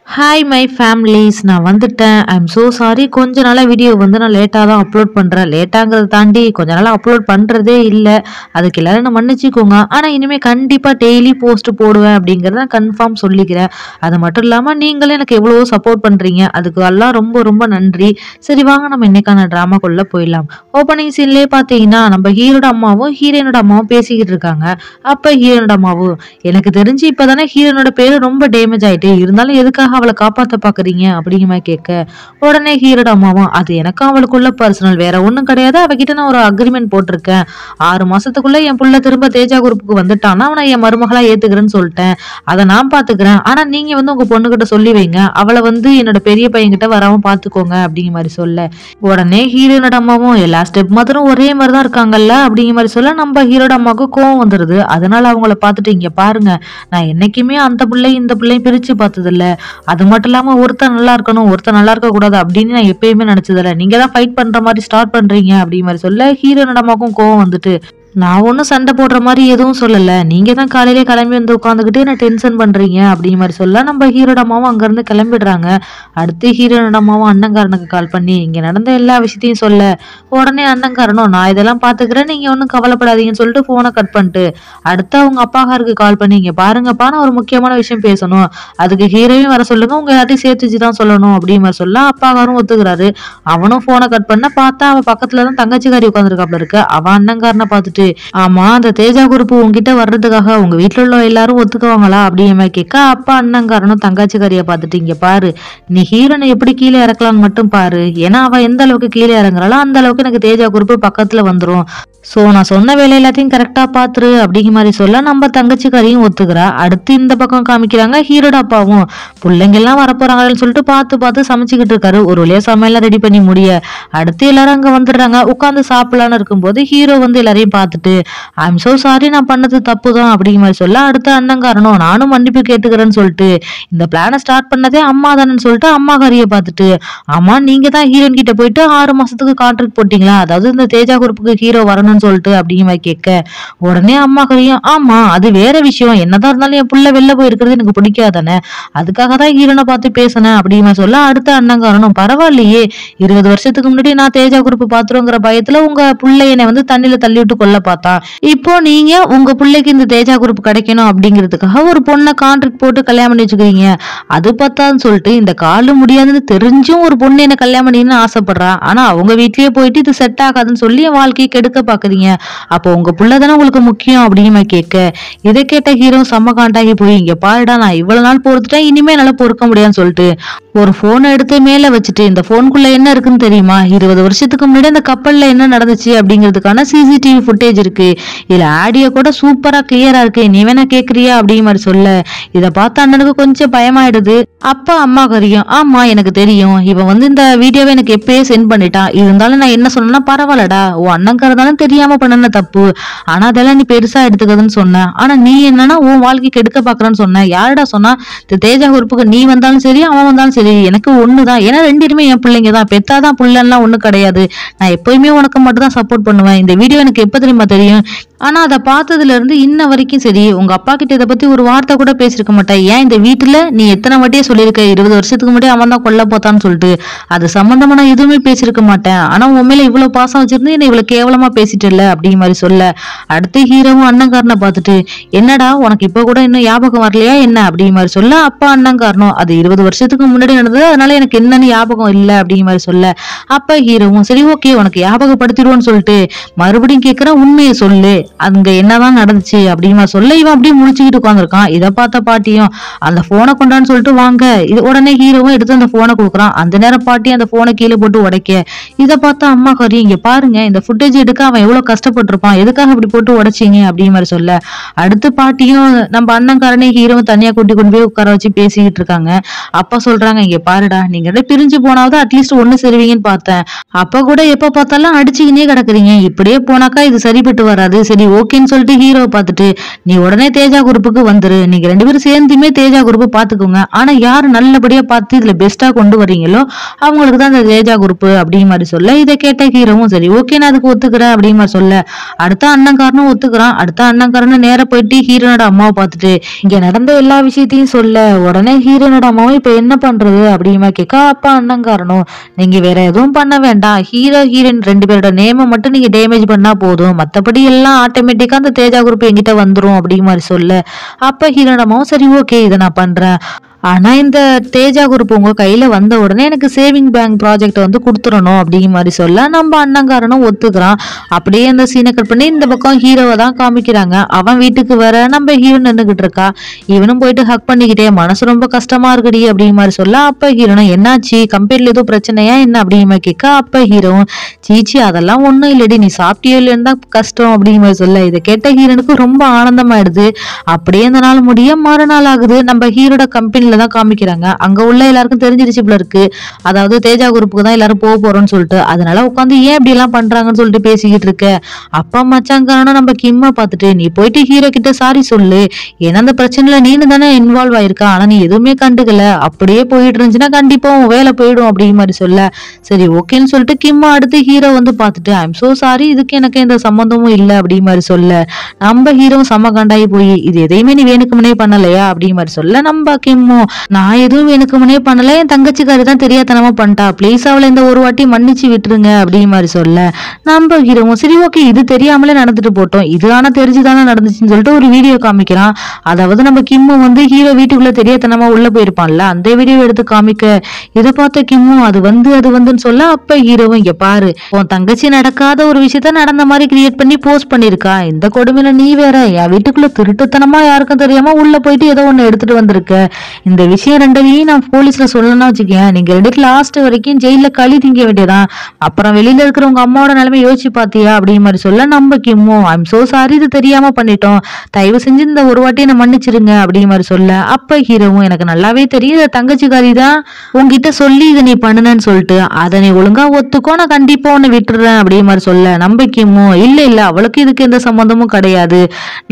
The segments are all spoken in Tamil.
ஹாய் மை ஃபேமிலிஸ், நான் வந்துட்டேன். I'm so sorry. கொஞ்ச நாளாக வீடியோ நான் லேட்டாக தான் அப்லோட் பண்ணுறேன். லேட்டாங்கிறத தாண்டி கொஞ்ச நாளாக அப்லோட் பண்ணுறதே இல்லை. அதுக்கு எல்லாரும் நான் மன்னிச்சிக்கோங்க. ஆனால் இனிமேல் கண்டிப்பாக டெய்லி போஸ்ட் போடுவேன் அப்படிங்கிறத நான் கன்ஃபார்ம் சொல்லிக்கிறேன். அது மட்டும் இல்லாமல் நீங்களே எனக்கு எவ்வளவோ சப்போர்ட் பண்ணுறீங்க. அதுக்கு எல்லாம் ரொம்ப ரொம்ப நன்றி. சரி வாங்க நம்ம இன்னைக்கான ட்ராமாக்குள்ளே போயிடலாம். ஓப்பனிங் சீன்லேயே பார்த்தீங்கன்னா நம்ம ஹீரோட அம்மாவும் ஹீரோனோட அம்மாவும் பேசிக்கிட்டு இருக்காங்க. அப்போ ஹீரோனோட அம்மாவும், எனக்கு தெரிஞ்சு இப்போ தானே ஹீரோனோட பேர் ரொம்ப டேமேஜ் ஆகிட்டு, இருந்தாலும் எதுக்காக அவளை காப்பாத்த பாக்குறீங்க அப்படிங்கிற மாதிரி கேட்க, உடனே ஹீரோட அம்மாவும், அது எனக்கும் அவளுக்குள்ள பர்சனல், வேற ஒண்ணும் கிடையாது. அவகிட்ட நான் ஒரு அக்ரிமெண்ட் போட்டிருக்கேன். 6 மாசத்துக்குள்ள என் புள்ள திரும்ப தேஜா குரூப்புக்கு வந்துட்டான்னா அவனை என் மருமகளா ஏத்துக்கிறேன்னு சொல்லிட்டேன். அதை நான் பாத்துக்கிறேன். ஆனா நீங்க உங்க பொண்ணுகிட்ட சொல்லி வைங்க, அவளை என்னோட பெரிய பையன் கிட்ட வராம பாத்துக்கோங்க அப்படிங்கிற மாதிரி சொல்ல, உடனே ஹீரோனோட அம்மாவும், எல்லா ஸ்டெப் மாத்திரம் ஒரே மாதிரிதான் இருக்காங்கல்ல அப்படிங்கிற மாதிரி சொல்ல, நம்ம ஹீரோட அம்மாவுக்கு கோவம் வந்துருது. அதனால அவங்கள பாத்துட்டு, இங்க பாருங்க, நான் என்னைக்குமே அந்த பிள்ளை இந்த பிள்ளையும் பிரிச்சு பார்த்தது இல்ல. அது மட்டும் இல்லாம ஒருத்தர் நல்லா இருக்கணும், ஒருத்தர் நல்லா இருக்க கூடாது அப்படின்னு நான் எப்பயுமே நினைச்சதில்ல. நீங்க தான் ஃபைட் பண்ற மாதிரி ஸ்டார்ட் பண்றீங்க அப்படிங்கிற மாதிரி சொல்ல, ஹீரோனோட அம்மாவுக்கும் கோவம் வந்துட்டு, நான் ஒன்றும் சண்டை போடுற மாதிரி எதுவும் சொல்லலை, நீங்க தான் காலையிலே கிளம்பி உட்காந்துக்கிட்டு என்ன டென்ஷன் பண்றீங்க அப்படிங்கிற மாதிரி சொல்ல, நம்ம ஹீரோட அம்மாவும் அங்கிருந்து கிளம்பிடுறாங்க. அடுத்து ஹீரோனோட அம்மாவும் அண்ணங்காரனுக்கு கால் பண்ணி இங்க நடந்த எல்லா விஷயத்தையும் சொல்ல, உடனே அண்ணங்காரனும், நான் இதெல்லாம் பாத்துக்கிறேன், நீங்க ஒன்றும் கவலைப்படாதீங்கன்னு சொல்லிட்டு போனை கட் பண்ணிட்டு, அடுத்து அவங்க அப்பாக்காருக்கு கால் பண்ணி, இங்க பாருங்கப்பா, நான் ஒரு முக்கியமான விஷயம் பேசணும், அதுக்கு ஹீரோவையும் வர சொல்லுங்க, உங்க எல்லாத்தையும் சேர்த்து வச்சுதான் சொல்லணும் அப்படிங்கிற மாதிரி சொல்ல, அப்பாக்காரும் ஒத்துக்கிறாரு. அவனும் போனை கட் பண்ண, பார்த்தா அவ பக்கத்துலதான் தங்கச்சிக்காரி உட்காந்துருக்காப்ல இருக்கு. அவன் அண்ணங்காரனை பார்த்துட்டு, ஆமா அந்த தேஜா குரூப் உங்ககிட்ட வர்றதுக்காக உங்க வீட்டுல உள்ள எல்லாரும் ஒத்துக்குவாங்களா அப்படிங்கிற மாதிரி கேட்க, அப்பா அண்ணங்காரனும் தங்காச்சிக்காரிய பார்த்துட்டு, இங்க பாரு, நீ ஹீரோனை எப்படி கீழே இறக்கலான்னு மட்டும் பாரு, ஏன்னா அவ எந்த அளவுக்கு கீழே இறங்குறாளோ அந்த அளவுக்கு எனக்கு தேஜா குரூப் பக்கத்துல வந்துரும். சோ நான் சொன்ன வேலை எல்லாத்தையும் கரெக்டா பாத்துரு அப்படிங்கிற மாதிரி சொல்ல, நம்ம தங்கச்சிக்காரியும் ஒத்துக்கிறா. அடுத்து இந்த பக்கம் காமிக்கிறாங்க, ஹீரோட அப்பாவும் பிள்ளைங்க எல்லாம் வரப்போறாங்கன்னு சொல்லிட்டு பார்த்து பார்த்து சமைச்சுக்கிட்டு இருக்காரு. ஒரு வழியா சமையல்லாம் ரெடி பண்ணி முடிய, அடுத்து எல்லாரும் அங்க வந்துடுறாங்க. உட்காந்து சாப்பிடலான்னு இருக்கும்போது ஹீரோ எல்லாரையும் பார்த்துட்டு, ஐம் சோ சாரி, நான் பண்ணது தப்பு தான் அப்படிங்கிற மாதிரி சொல்ல, அடுத்த அண்ணங்காரனும், நானும் மன்னிப்பு கேட்டுக்கிறேன்னு சொல்லிட்டு, இந்த பிளானை ஸ்டார்ட் பண்ணதே அம்மா தானேன்னு சொல்லிட்டு அம்மாக்காரிய பார்த்துட்டு, ஆமா நீங்க தான் ஹீரோயின் கிட்ட போயிட்டு 6 மாசத்துக்கு கான்ட்ராக்ட் போட்டீங்களா, அதாவது இந்த தேஜா குரூப்புக்கு ஹீரோ வரணும் சொல்லிட்டு அப்படிங்கிற மாதிரி கேட்க, உடனே அம்மாக்காரியும், ஆமா அது வேற விஷயம், என்னதான் இருந்தாலும் என் புள்ள வெளில போயிருக்கிறது எனக்கு பிடிக்காதானே, அதுக்காக தான் ஹீரோனை பார்த்து பேசினேன் அப்படிங்கிற சொல்ல, அடுத்த அண்ணங்காரனும், பரவாயில்லையே, 20 வருஷத்துக்கு முன்னாடி நான் தேஜா குரூப் பாத்துருங்கிற பயத்துல உங்க புள்ளை என்னை தண்ணியில தள்ளி விட்டு கொல்ல பார்த்தா, இப்போ நீங்க உங்க பிள்ளைக்கு இந்த தேஜா குரூப் கிடைக்கணும் அப்படிங்கிறதுக்காக ஒரு பொண்ணை கான்ட்ராக்ட் போட்டு கல்யாணம் பண்ணி வச்சுக்கிறீங்க. அது பார்த்தான்னு சொல்லிட்டு இந்த காலு முடியாதுன்னு தெரிஞ்சும் ஒரு பொண்ணு என்ன கல்யாணம் பண்ணின்னு ஆசைப்படுறா, ஆனா அவங்க வீட்லயே போயிட்டு இது செட் ஆகாதுன்னு சொல்லி என் வாழ்க்கையை கெடுக்க பாக்குறீங்க. அப்போ உங்க புள்ளதானே உங்களுக்கு முக்கியம் அப்படிங்கிற கேட்க, இதை கேட்ட ஹீரோ செம்ம காண்டாகி போய், இங்க பாருடா, நான் இவ்வளவு நாள் பொறுத்துட்டேன், இனிமே என்னால பொறுக்க முடியாதுன்னு சொல்லிட்டு ஒரு போனை எடுத்து மேல வச்சுட்டு, இந்த போனுக்குள்ள என்ன இருக்குன்னு தெரியுமா, 20 வருஷத்துக்கு முன்னாடி அந்த கப்பல்ல என்ன நடந்துச்சு அப்படிங்கிறதுக்கான சிசிடிவி ஃபுட்டேஜ் இருக்கு, இதுல ஆடியோ கூட சூப்பரா கிளியரா இருக்கு, நீ வேணா கேக்குறியா அப்படிங்கிற மாதிரி சொல்ல, இதை பார்த்த அண்ணனுக்கு கொஞ்சம் பயமாயிடுது. அப்பா அம்மா கரியும், ஆமா எனக்கு தெரியும், இவன் இந்த வீடியோவை எனக்கு எப்பயே சென்ட் பண்ணிட்டான், இருந்தாலும் நான் என்ன சொன்னா, பரவாயில்லடா, உன் அண்ணங்கிறதாலும் தெரியாம பண்ணன தப்பு, ஆனா அதெல்லாம் நீ பெருசா எடுத்துக்கதுன்னு சொன்ன, ஆனா நீ என்னன்னா உன் வாழ்க்கைக்கு எடுக்க பாக்குறன்னு சொன்ன, யாருடா சொன்னா, தேஜா குரூப்புக்கு நீ வந்தாலும் சரி அவன் வந்தாலும் சரி எனக்கு ஒண்ணுதான், ஏன்னா 2 பேருமே என் பிள்ளைங்க தான், பெத்தாதான் புள்ளலாம் ஒண்ணு கிடையாது, நான் எப்பயுமே உனக்கு மட்டும் தான் சப்போர்ட் பண்ணுவேன், இந்த வீடியோ எனக்கு எப்ப தெரியுமா தெரியும், ஆனா அதை பார்த்ததுல இருந்து இன்ன வரைக்கும் சரி உங்க அப்பா கிட்ட இதை பத்தி ஒரு வார்த்தை கூட பேசிருக்க மாட்டேன், ஏன் இந்த வீட்டுல நீ எத்தனை வாட்டியே சொல்லியிருக்க 20 வருஷத்துக்கு முன்னாடி அவன் தான் கொல்ல போத்தான்னு சொல்லிட்டு, அது சம்பந்தமா நான் எதுவுமே பேசிருக்க மாட்டேன், ஆனா உன் மேல இவ்வளவு பாசம் வச்சிருந்து என்ன இவ்வளவு கேவலமா பேசிட்டு இல்ல அப்படிங்கிற மாதிரி சொல்ல, அடுத்து ஹீரோவும் அண்ணங்காரனை பார்த்துட்டு, என்னடா உனக்கு இப்ப கூட இன்னும் ஞாபகம் வரலையா என்ன அப்படிங்கிற மாதிரி சொல்ல, அப்பா அண்ணங்காரனும், அது 20 வருஷத்துக்கு முன்னாடி நடந்தது, அதனால எனக்கு என்னன்னு ஞாபகம் இல்லை அப்படிங்கிற மாதிரி சொல்ல, அப்ப ஹீரோவும், சரி ஓகே உனக்கு ஞாபகப்படுத்திடுவோன்னு சொல்லிட்டு மறுபடியும் கேட்கிற, உண்மையை சொல்லு, அங்க என்னதான் நடந்துச்சு அப்படிங்கிற சொல்ல, இவன் அப்படியே முழிச்சுக்கிட்டு உட்காந்துருக்கான். இதை பார்த்த பாட்டியும், அந்த போனை கொண்டான்னு சொல்லிட்டு வாங்க, இது உடனே ஹீரோவும் எடுத்து அந்த போனை கொடுக்குறான். அந்த நேரம் பாட்டி அந்த போனை கீழே போட்டு உடைக்க, இதை பார்த்தா அம்மா கறி, இங்க பாருங்க இந்த ஃபுட்டேஜ் எடுக்க அவன் எவ்வளவு கஷ்டப்பட்டிருப்பான், எதுக்காக இப்படி போட்டு உடைச்சிங்க அப்படிங்கிற மாதிரி சொல்ல, அடுத்து பாட்டியும் நம்ம அண்ணங்காரனே ஹீரோவும் தனியா கொண்டு போய் உட்கார வச்சு பேசிக்கிட்டு இருக்காங்க. அப்பா சொல்றாங்க, சொல்றாங்க, இங்க பாருடா நீங்க பிரிஞ்சு போனாவது அட்லீஸ்ட் ஒண்ணு சேருவீங்கன்னு பார்த்தேன். அப்ப கூட எப்ப பார்த்தாலும் அடிச்சுக்கினே கிடக்குறீங்க. இப்படியே போனாக்கா இது சரிப்பட்டு வராது. சரி ஓகேன்னு சொல்லிட்டு ஹீரோவை பார்த்துட்டு நீ உடனே தேஜா குரூப்புக்கு வந்துரு. நீங்க 2 பேரும் சேர்ந்துமே தேஜா குரூப் பாத்துக்கோங்க. ஆனா யாரு நல்லபடியா பார்த்து இதுல பெஸ்டா கொண்டு வரீங்களோ அவங்களுக்கு தான் இந்த தேஜா குரூப் அப்படிங்கிற மாதிரி சொல்ல, இதை கேட்ட ஹீரோவும் சரி ஓகே நான் அதுக்கு ஒத்துக்கிறேன் அப்படிங்கிற மாதிரி சொல்ல, அடுத்த அண்ணன்காரனும் ஒத்துக்கிறான். அடுத்த அண்ணன்காரனும் நேர போயிட்டு ஹீரோனோட அம்மாவை பார்த்துட்டு இங்க நடந்த எல்லா விஷயத்தையும் சொல்ல, உடனே ஹீரோனோட அம்மாவும் இப்ப என்ன பண்றது அப்படிங்கிற மாதிரி கேட்க, அப்பா அண்ணன்காரனும் நீங்க வேற எதுவும் பண்ண வேண்டாம். ஹீரோ ஹீரோயின் 2 பேரோட நேம மட்டும் நீங்க டேமேஜ் பண்ணா போதும். மத்தபடி எல்லாம் ஆட்டோமேட்டிக்கா அந்த தேஜா குரூப் என்கிட்ட வந்துரும் அப்படிங்கிற மாதிரி சொல்ல, அப்ப ஹீரோனோட அம்மாவும் சரி ஓகே இதை நான் பண்றேன். ஆனா இந்த தேஜா குரூப் உங்க கையில வந்த உடனே எனக்கு சேவிங் பேங்க் ப்ராஜெக்ட் வந்து கொடுத்துடணும் அப்படிங்கிற மாதிரி சொல்ல, நம்ம அண்ணங்காரனும் ஒத்துக்கிறான். அப்படியே அந்த சீனை கட் பண்ணி இந்த பக்கம் ஹீரோவை தான் காமிக்கிறாங்க. அவன் வீட்டுக்கு வர நம்ம ஹீரோ நின்றுகிட்டு இருக்கா. இவனும் போயிட்டு ஹக் பண்ணிக்கிட்டே மனசு ரொம்ப கஷ்டமா இருக்குடி அப்படிங்கிற மாதிரி சொல்ல, அப்ப ஹீரோனும் என்னாச்சு கம்பெனில ஏதோ பிரச்சனையா என்ன அப்படிங்கிற மாதிரி கேட்க, அப்ப ஹீரோவும் சீச்சி அதெல்லாம் ஒண்ணும் இல்லடி நீ சாப்பிட்டியோ இல்லைன்னு தான் கஷ்டம் அப்படிங்கிற மாதிரி சொல்ல, இதை கேட்ட ஹீரோனுக்கு ரொம்ப ஆனந்தமாயிடுது. அப்படியே அந்த நாள் முடிய மறுநாள் ஆகுது. நம்ம ஹீரோட கம்பெனி தான் காமிக்கிறாங்க. அங்க உள்ள எல்லாருக்கும் தெரிஞ்சிருச்சு போல இருக்கு. அதாவது தேஜா குரூப்புக்கு தான் எல்லாரும் போக போறோம்னு சொல்லிட்டு, அதனால உட்காந்து ஏன் இப்படி எல்லாம் பண்றாங்கன்னு சொல்லிட்டு பேசிக்கிட்டு இருக்க. அப்பா மச்சாங்காரனும் நம்ம கிம்மா பார்த்துட்டு நீ போயிட்டு ஹீரோ கிட்ட சாரி சொல்லு. ஏன்னா அந்த பிரச்சனைல நீனு தானே இன்வால்வ் ஆயிருக்கா. ஆனா நீ எதுவுமே கண்டுக்கல. அப்படியே போயிட்டு இருந்துச்சுன்னா கண்டிப்பா உன் வேலை போயிடும் அப்படிங்கிற மாதிரி சொல்ல, சரி ஓகேன்னு சொல்லிட்டு கிம்மா அடுத்து ஹீரோ வந்து பார்த்துட்டு ஐம் சோ சாரி இதுக்கு எனக்கு எந்த சம்பந்தமும் இல்லை அப்படிங்கிற மாதிரி சொல்ல, நம்ம ஹீரோ செம்ம கண்டாயி போய் இது எதையுமே நீ வேணுக்குமுனே பண்ணலையா அப்படிங்கிற மாதிரி சொல்ல, நம்ம கிம்மோ நான் எதுவும் வேணுக்குமுனே பண்ணல, என் தங்கச்சிக்காரி தான் தெரியாதனமா பண்ணிட்டா, பிளீஸ் அவளை இந்த ஒரு வாட்டி மன்னிச்சு விட்டுருங்க அப்படிங்கிற மாதிரி சொல்ல, நம்ம ஹீரோவும் சரி ஓகே இது தெரியாமலே நடந்துட்டு போட்டோம், இது ஆனா தெரிஞ்சுதானே நடந்துச்சுன்னு சொல்லிட்டு ஒரு வீடியோ காமிக்கிறான். அதாவது நம்ம கிம்மு வந்து ஹீரோ வீட்டுக்குள்ள தெரியாதனமா உள்ள போயிருப்பான்ல, அந்த வீடியோ எடுத்து காமிக்க, இதை பார்த்த கிம்மு அது வந்துன்னு சொல்ல, அப்ப ஹீரோவும் இங்க பாரு உன் தங்கச்சி நடக்காத ஒரு விஷயத்த நடந்த மாதிரி கிரியேட் பண்ணி போஸ்ட் பண்ணிருக்கா. இந்த கொடுமையில நீ வேற என் வீட்டுக்குள்ள திருட்டுத்தனமா யாருக்கும் தெரியாம உள்ள போயிட்டு ஏதோ ஒண்ணு எடுத்துட்டு வந்திருக்க. இந்த விஷயம் 2ஐயும் நான் போலீஸ்ல சொல்லணும்னா வச்சுக்கேன், நீங்க 2 லாஸ்ட் வரைக்கும் ஜெயில களி திங்க வேண்டியதான். அப்புறம் வெளியில இருக்கிற உங்க அம்மாவோட நிலைமை யோசிச்சு பாத்தியா அப்படிங்கிற மாதிரி சொல்ல, நம்ம கிம்மோ ஐம் சோ சாரி இது தெரியாம பண்ணிட்டோம், தயவு செஞ்சு இந்த ஒரு வாட்டி என்ன மன்னிச்சிருங்க அப்படிங்கிற மாதிரி சொல்ல, அப்ப ஹீரோவும் எனக்கு நல்லாவே தெரியும் தங்கச்சிக்காரி தான் உங்ககிட்ட சொல்லி இதை நீ பண்ணுனேன்னு சொல்லிட்டு, அதை நீ ஒழுங்கா ஒத்துக்கோ நான் கண்டிப்பா உன்னை விட்டுறேன் அப்படிங்கிற மாதிரி சொல்ல, நம்ம கிம்மோ இல்ல அவளுக்கு இதுக்கு எந்த சம்பந்தமும் கிடையாது,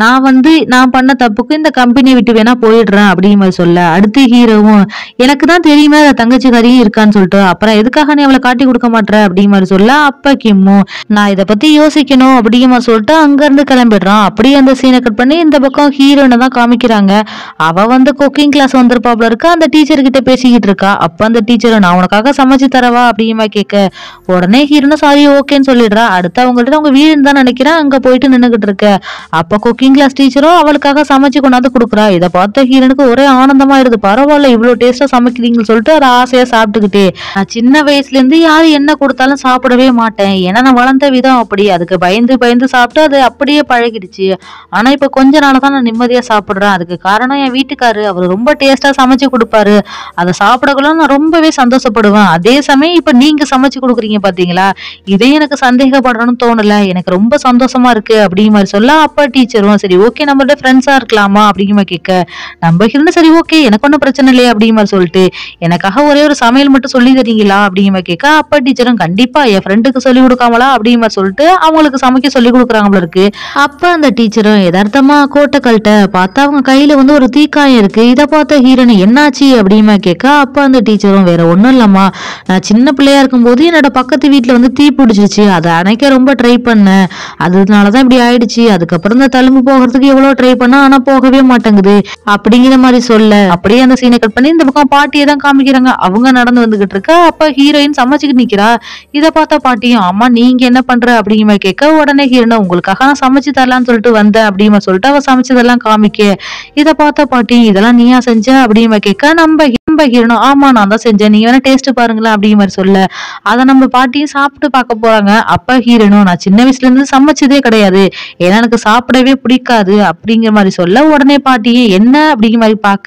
நான் பண்ண தப்புக்கு இந்த கம்பெனியை விட்டு வேணா போயிடுறேன் அப்படிங்கிற மாதிரி சொல்ல, அடுத்து ஹீரோவும் எனக்கு தான் தெரியுமே தங்கச்சிக்காரியும் இருக்கான்னு சொல்லிட்டு, அப்புறம் எதுக்காக நீ அவளை காட்டி கொடுக்க மாட்டேற அப்படிங்கிற மாதிரி சொல்ல, அப்ப கிம்மு நான் இதை பத்தி யோசிக்கணும் அப்படிங்கிற மாதிரி சொல்லிட்டு அங்க இருந்து கிளம்பிடுறான். அப்படியே அந்த சீனை கட் பண்ணி இந்த பக்கம் ஹீரோனை தான் காமிக்கிறாங்க. அவ வந்து குக்கிங் கிளாஸ் வந்திருப்பாப்ல இருக்கா, அந்த டீச்சர் கிட்ட பேசிக்கிட்டு இருக்கா. அப்ப அந்த டீச்சர் நான் உனக்காக சமைச்சு தரவா அப்படிங்கிற மாதிரி கேட்க, உடனே ஹீரோனை சாரி ஓகேன்னு சொல்லிடுறா. அடுத்து அவங்கள்ட்ட அவங்க வீடுன்னு தான் நினைக்கிறேன் அங்க போயிட்டு நின்னுகிட்டு இருக்க. அப்ப குக்கிங் கிளாஸ் டீச்சரும் அவளுக்காக சமைச்சு கொண்டாந்து கொடுக்குறா. இதை பார்த்த ஹீரோனுக்கு ஒரே ஆனந்தமாயிடுது. பரவாயில்ல இவ்வளவு டேஸ்டா சமைக்கிறீங்கன்னு சொல்லிட்டு ஒரு ஆசையா சாப்பிட்டுக்கிட்டே, நான் சின்ன வயசுல இருந்து யாரு என்ன கொடுத்தாலும் சாப்பிடவே மாட்டேன், ஏன்னா நான் வளர்ந்த விதம் அப்படி, அதுக்கு பயந்து சாப்பிட்டு அது அப்படியே பழகிடுச்சு. ஆனா இப்ப கொஞ்ச நாள் தான் நான் நிம்மதியா சாப்பிடுறேன். அதுக்கு காரணம் என் வீட்டுக்காரு, அவர் ரொம்ப டேஸ்டா சமைச்சு கொடுப்பாரு, அதை சாப்பிடக்குள்ள நான் ரொம்பவே சந்தோஷப்படுவேன். அதே சமயம் இப்ப நீங்க சமைச்சு கொடுக்குறீங்க பாத்தீங்களா, இதே எனக்கு சந்தேகப்படணும்னு தோணல, எனக்கு ரொம்ப சந்தோஷமா இருக்கு அப்படிங்கிற மாதிரி சொல்ல, அப்ப டீச்சரும் சரி ஓகே நம்மளோட ஃப்ரெண்ட்ஸா இருக்கலாமா அப்படிங்கிற மாதிரி கேட்க, நம்ம ஹீரோன்னு சரி ஓகே எனக்கு ஒன்னும் பிரச்சனை இல்லையா அப்படிங்கிற மாதிரி சொல்லிட்டு, எனக்காக ஒரே ஒரு சமையல் மட்டும் சொல்லி தரீங்களா அப்படிங்கிற மாதிரி கேட்க, அப்ப டீச்சரும் கண்டிப்பா என் ஃப்ரெண்டுக்கு சொல்லி கொடுக்காமலா அப்படிங்கிற மாதிரி சொல்லிட்டு அவங்களுக்கு சமைக்க சொல்லி கொடுக்குறாங்க போல இருக்கு. அப்ப அந்த டீச்சரும் யதார்த்தமா கோட்டை கழட்ட பார்த்தா அவங்க கையில வந்து ஒரு தீக்காயம் இருக்கு. இதை பார்த்த ஹீரோனு என்னாச்சு அப்படிங்கிற மாதிரி கேட்க, அப்ப அந்த டீச்சரும் வேற ஒண்ணும் இல்லம்மா, நான் சின்ன பிள்ளையா இருக்கும்போது என்னோட பக்கத்து வீட்டுல வந்து தீ பிடிச்சிருச்சு, அதை அணைக்க ரொம்ப ட்ரை பண்ணேன், அதனாலதான் இப்படி ஆயிடுச்சு, அதுக்கப்புறம் இந்த தழும்பு போகிறதுக்கு எவ்வளவு ட்ரை பண்ணா ஆனா போகவே மாட்டேங்குது அப்படிங்கிற மாதிரி சொல்ல, அப்படியே அந்த சீனை கட் பண்ணி இந்த பக்கம் பாட்டியை தான் காமிக்கிறாங்க. அவங்க நடந்து வந்துகிட்டு இருக்கா. அப்ப ஹீரோயின் சமைச்சுக்கிட்டு நிக்கிறா. இதை பார்த்தா பாட்டியும் அம்மா நீங்க என்ன பண்ற அப்படிங்கிற மாதிரி கேட்க, உடனே ஹீரோனா உங்களுக்காக நான் சமைச்சு தரலான்னு சொல்லிட்டு வந்தேன் அப்படிங்கிற சொல்லிட்டு அவ சமைச்சதெல்லாம் காமிக்க, இதை பார்த்தா பாட்டி இதெல்லாம் நீயா செஞ்ச அப்படிங்கிற கேட்க, நம்ம ஹீரோனா ஆமா நான் தான் செஞ்சேன், நீங்க வேணா டேஸ்ட் பாருங்களேன் அப்படிங்கிற மாதிரி சொல்ல, அதை நம்ம பாட்டியும் சாப்பிட்டு பார்க்க போறாங்க. அப்ப ஹீரோனும் நான் சின்ன வயசுல இருந்து சமைச்சதே கிடையாது, ஏன்னா எனக்கு சாப்பிடவே பிடிக்காது அப்படிங்கிற மாதிரி சொல்ல, உடனே பாட்டியே என்ன அப்படிங்கிற மாதிரி பார்க்க,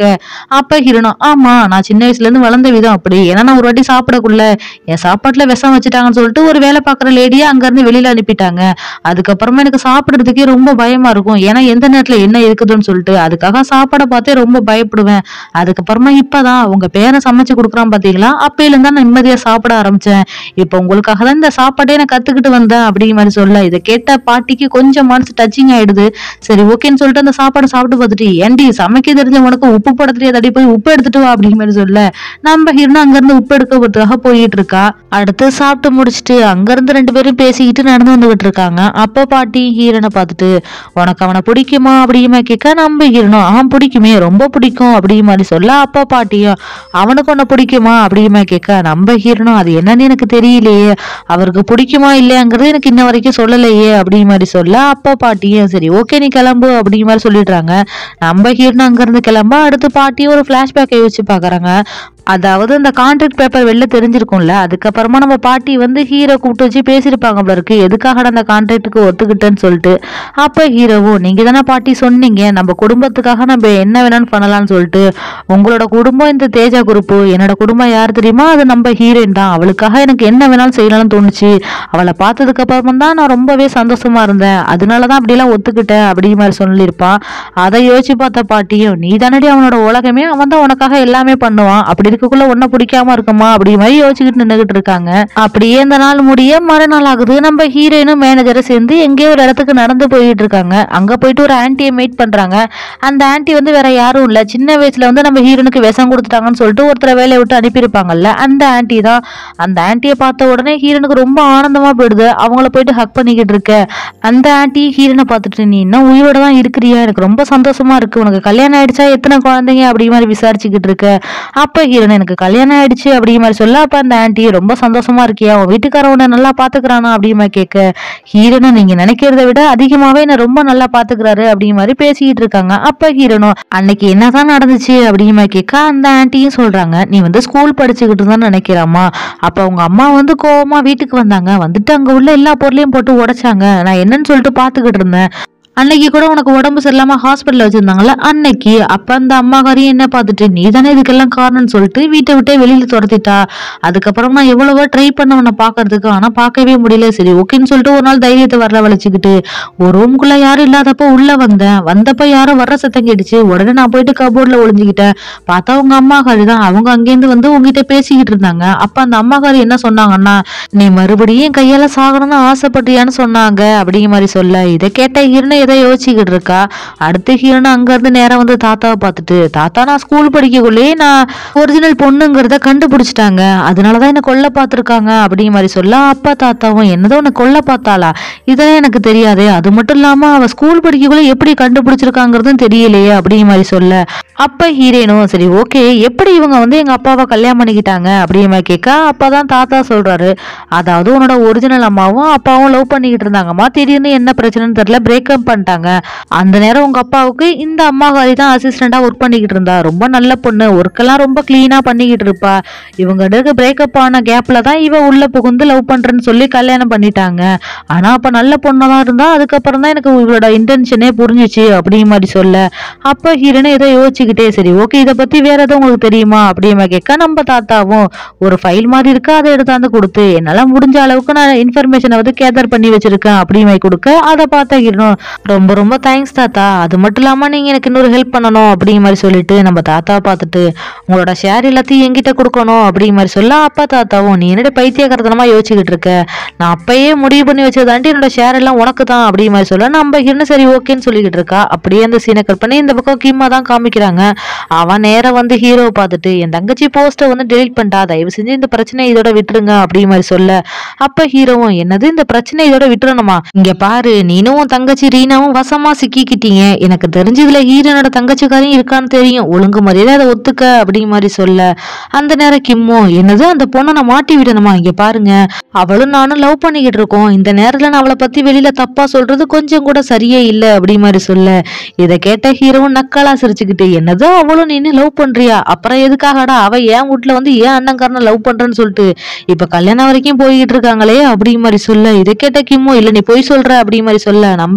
அப்ப ஹீரோனும் ஆமா நான் சின்ன வயசுல இருந்து வளர்ந்த விதம் அப்படி, ஏன்னா நான் ஒரு வாட்டி சாப்பிடக்குள்ள என் சாப்பாட்டுல விஷம் வச்சுட்டாங்கன்னு சொல்லிட்டு ஒரு வேலை பாக்குற லேடியா அங்க இருந்து வெளியில அனுப்பிட்டாங்க. அதுக்கப்புறமா எனக்கு சாப்பிடுறதுக்கே ரொம்ப பயமா இருக்கும், ஏன்னா எந்த நேரத்துல என்ன இருக்குதுன்னு சொல்லிட்டு அதுக்காக சாப்பாடை பார்த்தே ரொம்ப பயப்படுவேன். அதுக்கப்புறமா இப்பதான் உங்க பேரன் சமைச்சு கொடுக்குறான் பாத்தீங்களா, அப்பையில இருந்தா நான் நிம்மதியா சாப்பிட ஆரம்பிச்சேன். இப்ப உங்களுக்காக தான் இந்த சாப்பாட்டே நான் கத்துக்கிட்டு வந்தேன் அப்படிங்கிற மாதிரி சொல்ல, இதை கேட்ட பாட்டிக்கு கொஞ்சம் மனசு டச்சிங் ஆயிடுது. சரி ஓகேன்னு சொல்லிட்டு அந்த சாப்பாடு சாப்பிட்டு பார்த்துட்டு, ஏன்டி சமைக்க தெரிஞ்ச உனக்கு உப்பு போட தெரியாது, போய் உப்பு எடுத்துட்டு வா அப்படிங்கிற மாதிரி சொல்ல, நம்ம ஹீரோனா அங்க இருந்து உப்பு எடுக்கிறதுக்காக போயிட்டு இருக்கா. அடுத்து சாப்பிட்டு முடிச்சுட்டு அங்க இருந்து ரெண்டு பேரும் பேசிக்கிட்டு நடந்து வந்துகிட்டு இருக்காங்க. அப்ப பாட்டி ஹீரோனை பார்த்துட்டு உனக்கு அவனை பிடிக்குமா அப்படியுமா கேட்க, நம்ம ஹீரோனும் பிடிக்குமே ரொம்ப பிடிக்கும் அப்படிங்கிற மாதிரி சொல்ல, அப்ப பாட்டியும் அவனுக்கு உன்னை பிடிக்குமா அப்படியுமா கேட்க, நம்ம ஹீரோனும் அது என்னன்னு எனக்கு தெரியலையே, அவருக்கு பிடிக்குமா இல்லையாங்கிறது எனக்கு இன்ன வரைக்கும் சொல்லலையே அப்படிங்கிற மாதிரி சொல்ல, அப்ப பாட்டியும் சரி ஓகே நீ கிளம்பு அப்படிங்கிற மாதிரி சொல்லிடுறாங்க. நம்ம ஹீரோனும் அங்க இருந்து கிளம்ப அடுத்து பாட்டி ஒரு பிளாஷ்பேக்கை யோசிச்சு பாக்குறாங்க. அதாவது இந்த கான்ட்ராக்ட் பேப்பர் வெளில தெரிஞ்சிருக்கும்ல, அதுக்கப்புறமா நம்ம பாட்டி வந்து ஹீரோ கூப்பிட்டு வச்சு பேசியிருப்பாங்க போல இருக்கு, எதுக்காக அந்த கான்ட்ராக்டுக்கு ஒத்துக்கிட்டேன்னு சொல்லிட்டு. அப்ப ஹீரோவும் நீங்க தானே பாட்டி சொன்னீங்க நம்ம குடும்பத்துக்காக நம்ம என்ன வேணாலும் பண்ணலாம்னு சொல்லிட்டு, உங்களோட குடும்பம் இந்த தேஜா குரூப், என்னோட குடும்பம் யார் தெரியுமா, அது நம்ம ஹீரோயின் தான், அவளுக்காக எனக்கு என்ன வேணாலும் செய்யலாம்னு தோணுச்சு, அவளை பார்த்ததுக்கு அப்புறமா தான் நான் ரொம்பவே சந்தோஷமா இருந்தேன், அதனாலதான் அப்படியெல்லாம் ஒத்துக்கிட்டேன் அப்படிங்கிற மாதிரி சொல்லியிருப்பான். அதை யோசிச்சு பார்த்த பாட்டியும் நீ தானடி அவனோட உலகமே, அவன் தான் உனக்காக எல்லாமே பண்ணுவான், அப்படி இருக்கக்குள்ள ஒன்ன பிடிக்காம இருக்குமா அப்படி மாதிரி யோசிச்சுக்கிட்டு நின்னுகிட்டு இருக்காங்க. அப்படியே இந்த நாள் முடிய மறுநாள் ஆகுது. நம்ம ஹீரோயினும் மேனேஜரை சேர்ந்து எங்கேயோ ஒரு இடத்துக்கு நடந்து போயிட்டு இருக்காங்க. அங்க போயிட்டு ஒரு ஆன்ட்டியை மீட் பண்றாங்க. அந்த ஆன்ட்டி வந்து வேற யாரும் இல்ல, சின்ன வயசுல வந்து நம்ம ஹீரோனுக்கு விஷம் கொடுத்துட்டாங்கன்னு சொல்லிட்டு ஒருத்தரை வேலையை விட்டு அனுப்பியிருப்பாங்கல்ல, அந்த ஆன்ட்டி தான். அந்த ஆன்ட்டியை பார்த்த உடனே ஹீரோனுக்கு ரொம்ப ஆனந்தமா போயிடுது. அவங்கள போயிட்டு ஹக் பண்ணிக்கிட்டு இருக்க அந்த ஆன்ட்டி ஹீரோனை பார்த்துட்டு நீ இன்னும் உயிரோட தான் இருக்கிறியா, எனக்கு ரொம்ப சந்தோஷமா இருக்கு, உனக்கு கல்யாணம் ஆயிடுச்சா, எத்தனை குழந்தைங்க அப்படி மாதிரி விசாரிச்சுக்கிட்டு இருக்க. அப்ப ஹீரோன் எனக்கு கல்யாணம் ஆயிடுச்சு அப்படிங்கிற மாதிரி சொல்ல, அப்ப அந்த ஆன்ட்டி ரொம்ப சந்தோஷமா இருக்கியா, உன் வீட்டுக்காரன் உன்னை நல்லா பாத்துக்கிறானா அப்படிங்கிற மாதிரி கேட்க, ஹீரோனை நீங்க நினைக்கிறத விட அதிகமாவே என்ன ரொம்ப நல்லா பாத்துக்கிறாரு அப்படிங்கிற மாதிரி பேசிக்கிட்டு இருக்காங்க. அப்ப ஹீரோனும் அன்னைக்கு என்னதான் நடந்துச்சு அப்படிங்கிற மாதிரி கேட்க, அந்த ஆன்ட்டியும் சொல்றாங்க நீ வந்து ஸ்கூல் படிச்சுக்கிட்டு தான் நினைக்கிறாமா, அப்ப உங்க அம்மா வந்து கோவமா வீட்டுக்கு வந்தாங்க, வந்துட்டு அங்க உள்ள எல்லா பொருளையும் போட்டு உடைச்சாங்க, நான் என்னன்னு சொல்லிட்டு பாத்துக்கிட்டு இருந்தேன், அன்னைக்கு கூட உனக்கு உடம்பு சரியில்லாம ஹாஸ்பிட்டல் வச்சிருந்தாங்கல்ல அன்னைக்கு, அப்ப அந்த அம்மாக்காரியும் என்ன பார்த்துட்டு நீ தானே இதுக்கெல்லாம் காரணம்னு சொல்லிட்டு வீட்டை விட்டே வெளியில துரத்திட்டா. அதுக்கப்புறம் நான் எவ்வளவோ ட்ரை பண்ண உன்னை பாக்குறதுக்கு, ஆனா பார்க்கவே முடியல, சரி ஓகேன்னு சொல்லிட்டு ஒரு நாள் தைரியத்தை வரவழைச்சுக்கிட்டு ஒரு ரூம்குள்ள யாரும் இல்லாதப்ப உள்ள வந்தேன், வந்தப்ப யாரும் வர்ற சத்தம் கேட்டுச்சு, உடனே நான் போயிட்டு கபோர்ட்ல ஒளிஞ்சுக்கிட்டேன், பார்த்தா உங்க அம்மாக்காரி தான், அவங்க அங்கேருந்து வந்து உங்ககிட்ட பேசிக்கிட்டு இருந்தாங்க. அப்ப அந்த அம்மாக்காரி என்ன சொன்னாங்கன்னா நீ மறுபடியும் கையால சாகணும்னு ஆசைப்பட்டியான்னு சொன்னாங்க அப்படிங்கிற மாதிரி சொல்ல, இதை கேட்ட ஹீரோனை எதை யோசிச்சுக்கிட்டு இருக்கா. அடுத்த ஹீரோனை அங்க இருந்து நேரம் வந்து தாத்தாவை பார்த்துட்டு தாத்தா நான் ஸ்கூல் படிக்கக்குள்ளேயே நான் ஒரிஜினல் பொண்ணுங்கிறத கண்டுபிடிச்சிட்டாங்க, அதனாலதான் என்ன கொல்ல பார்த்திருக்காங்க அப்படிங்கிற மாதிரி சொல்ல, அப்பா தாத்தாவும் என்னதோ உன்னை கொல்ல பார்த்தாளா, இதெல்லாம் எனக்கு தெரியாது, அது மட்டும் இல்லாம அவ ஸ்கூல் படிக்கக்குள்ள எப்படி கண்டுபிடிச்சிருக்காங்கிறதும் தெரியலையே அப்படிங்கிற மாதிரி சொல்ல, அப்ப ஹீரோனும் சரி ஓகே எப்படி இவங்க வந்து எங்க அப்பாவை கல்யாணம் பண்ணிக்கிட்டாங்க அப்படிங்கிற மாதிரி கேட்க, அப்பதான் தாத்தா சொல்றாரு அதாவது உன்னோட ஒரிஜினல் அம்மாவும் அப்பாவும் லவ் பண்ணிக்கிட்டு இருந்தாங்கம்மா, திடீர்னு என்ன பிரச்சனைன்னு தெரியல பிரேக்கப் பண்ணிட்டாங்க, அந்த நேரம் உங்க அப்பாவுக்கு இந்த அம்மாக்காரி தான் அசிஸ்டண்டா ஒர்க் பண்ணிக்கிட்டு இருந்தா, ரொம்ப நல்ல பொண்ணு, ஒர்க் எல்லாம் ரொம்ப கிளீனா பண்ணிக்கிட்டு இருப்பா, இவங்க பிரேக்கப் ஆன கேப்ல தான் இவ உள்ள புகுந்து லவ் பண்றேன்னு சொல்லி கல்யாணம் பண்ணிட்டாங்க, ஆனா அப்ப நல்ல பொண்ணதான் இருந்தா, அதுக்கப்புறம் தான் எனக்கு இவளோட இன்டென்ஷனே புரிஞ்சிச்சு அப்படிங்கிற மாதிரி சொல்ல, அப்ப ஹீரோனை ஏதோ யோசிச்சுக்கிட்டே சரி ஓகே இதை பத்தி வேற எதுவும் உங்களுக்கு தெரியுமா அப்படிங்கிற கேட்க, நம்ம தாத்தாவும் ஒரு ஃபைல் மாதிரி இருக்கு அதை எடுத்தாந்து கொடுத்து என்னால முடிஞ்ச அளவுக்கு நான் இன்ஃபர்மேஷனை வந்து கேதர் பண்ணி வச்சிருக்கேன் அப்படிங்கிற கொடுக்க, அதை பார்த்தா ஹீரோனும் ரொம்ப ரொம்ப தேங்க்ஸ் தாத்தா, அது மட்டும் இல்லாம நீங்க எனக்கு இன்னொரு ஹெல்ப் பண்ணணும் அப்படிங்கிற மாதிரி சொல்லிட்டு நம்ம தாத்தாவை பார்த்துட்டு உங்களோட ஷேர் எல்லாத்தையும் என்கிட்ட கொடுக்கணும் அப்படிங்கிற மாதிரி சொல்ல, அப்பா தாத்தாவும் நீ என்னோட பைத்தியக்காரத்தனமா யோசிச்சுக்கிட்டு இருக்க, நான் அப்பயே முடிவு பண்ணி வச்சதாண்டி என்னோட ஷேர் எல்லாம் உனக்கு தான் அப்படிங்கிற மாதிரி சொல்ல, நம்ம ஹீரோனு சரி ஓகேன்னு சொல்லிக்கிட்டு இருக்கா. அப்படியே அந்த சீனை கட் பண்ணி இந்த பக்கம் கிம்மா தான் காமிக்கிறாங்க. அவன் நேரம் வந்து ஹீரோவை பார்த்துட்டு என் தங்கச்சி போஸ்ட்டை வந்து டெலிட் பண்ணிட்டா, தயவு செஞ்சு இந்த பிரச்சனை இதோட விட்டுருங்க அப்படிங்கிற மாதிரி சொல்ல, அப்ப ஹீரோவும் என்னது இந்த பிரச்சனை இதோட விட்டுறணுமா, இங்க பாரு நீனும் உன் தங்கச்சி ரீனாவும் வசமா சிக்கிக்கிட்டீங்க, எனக்கு தெரிஞ்சதுல ஹீரோனோட தங்கச்சிக்காரையும் இருக்கான்னு தெரியும், ஒழுங்கு மரியாதை அதை ஒத்துக்க அப்படிங்கிற மாதிரி சொல்ல, அந்த நேரம் கிம்மும் என்னது அந்த பொண்ணை நான் மாட்டி விடணுமா, இங்க பாருங்க அவளும் நானும் லவ் பண்ணிக்கிட்டு இருக்கோம், இந்த நேரத்துல நான் அவளை பத்தி வெளியில தப்பா சொல்றது கொஞ்சம் கூட சரியே இல்லை அப்படிங்கிற மாதிரி சொல்ல, இதை கேட்ட ஹீரோவும் நக்கலா சிரிச்சுக்கிட்டு என்னதோ அவளும் நீ லவ் பண்றியா, அப்புறம் எதுக்காகடா அவ என் வீட்டுல வந்து ஏன் அண்ணன்காரனை லவ் பண்றேன்னு சொல்லிட்டு இப்ப கல்யாணம் வரைக்கும் போய்கிட்டு இருக்காங்களே அப்படிங்கிற மாதிரி சொல்ல, இதை கேட்ட கிம்மோ இல்ல நீ போய் சொல்ற அப்படிங்கிற மாதிரி சொல்ல, நம்ம ஹீரோவும்